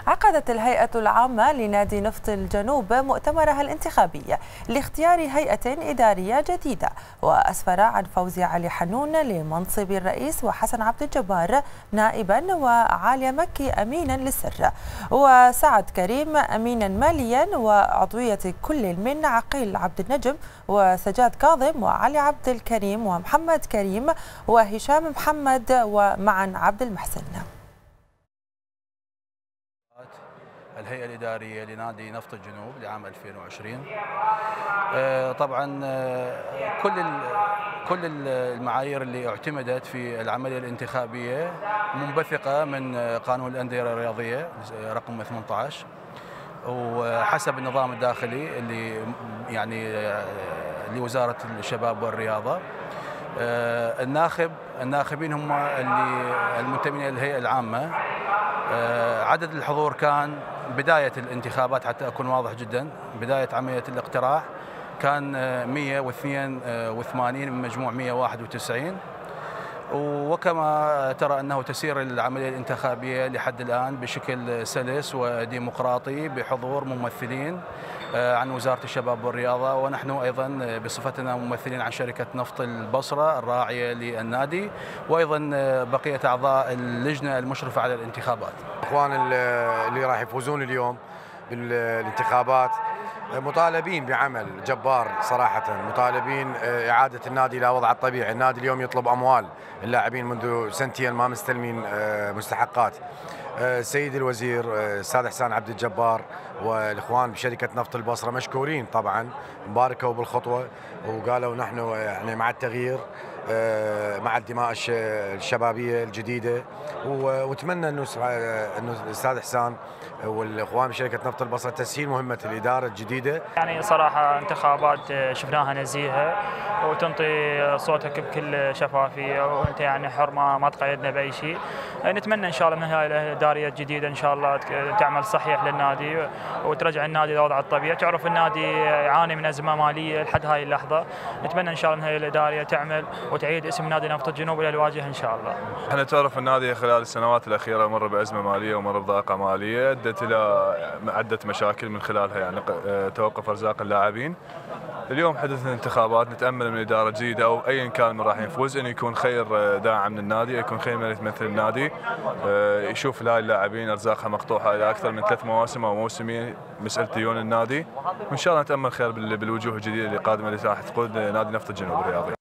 عقدت الهيئة العامة لنادي نفط الجنوب مؤتمرها الانتخابي لاختيار هيئة إدارية جديدة، وأسفر عن فوز علي حنون لمنصب الرئيس وحسن عبد الجبار نائبا وعالية مكي أمينا للسر وسعد كريم أمينا ماليا، وعضوية كل من عقيل عبد النجم وسجاد كاظم وعلي عبد الكريم ومحمد كريم وهشام محمد ومعن عبد المحسن. الهيئة الإدارية لنادي نفط الجنوب لعام 2020 طبعا كل المعايير اللي اعتمدت في العملية الانتخابية منبثقة من قانون الأندية الرياضية رقم 18 وحسب النظام الداخلي اللي يعني لوزارة الشباب والرياضة. الناخبين هم اللي المنتمين للهيئة العامة. عدد الحضور كان بداية الانتخابات حتى أكون واضح جدا، بداية عملية الاقتراع كان 182 من مجموع 191، وكما ترى أنه تسير العملية الانتخابية لحد الآن بشكل سلس وديمقراطي بحضور ممثلين عن وزارة الشباب والرياضة، ونحن أيضا بصفتنا ممثلين عن شركة نفط البصرة الراعية للنادي، وأيضا بقية أعضاء اللجنة المشرفة على الانتخابات. إخوان اللي راح يفوزون اليوم بالانتخابات مطالبين بعمل جبار صراحة، مطالبين إعادة النادي إلى وضعه الطبيعي. النادي اليوم يطلب أموال اللاعبين منذ سنتين ما مستلمين مستحقات. سيد الوزير الأستاذ حسن عبد الجبار والإخوان بشركة نفط البصرة مشكورين طبعا، باركوا بالخطوة وقالوا نحن يعني مع التغيير مع الدماء الشبابية الجديدة، واتمنى انه الاستاذ حسان والاخوان بشركه نفط البصره تسهيل مهمه الاداره الجديده. يعني صراحه انتخابات شفناها نزيهه وتنطي صوتك بكل شفافيه، وانت يعني حر ما تقيدنا باي شيء. نتمنى ان شاء الله من هاي الاداريه الجديده ان شاء الله تعمل صحيح للنادي وترجع النادي لوضعه الطبيعي. تعرف النادي يعاني من ازمه ماليه لحد هاي اللحظه، نتمنى ان شاء الله من هاي الاداريه تعمل وتعيد اسم نادي نفط الجنوب الى الواجهه ان شاء الله. احنا تعرف النادي خلال السنوات الاخيره مر بازمه ماليه ومر بضائقه ماليه ادت الى عده مشاكل، من خلالها يعني توقف ارزاق اللاعبين. اليوم حدث الانتخابات، نتامل من اداره جديده او ايا كان من راح يفوز انه يكون خير داعم للنادي، يكون خير من يمثل النادي، يشوف هاي اللاعبين ارزاقها مقطوعه الى اكثر من 3 مواسم او موسمين مساله ديون النادي، وان شاء الله نتامل خير بالوجوه الجديده اللي قادمه اللي راح تقود نادي نفط الجنوب الرياضي.